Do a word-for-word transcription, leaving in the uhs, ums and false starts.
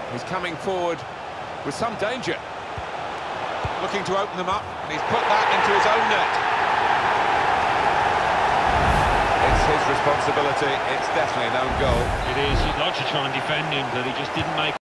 He's coming forward with some danger. Looking to open them up, and he's put that into his own net. It's his responsibility. It's definitely an own goal. It is. You'd like to try and defend him, but he just didn't make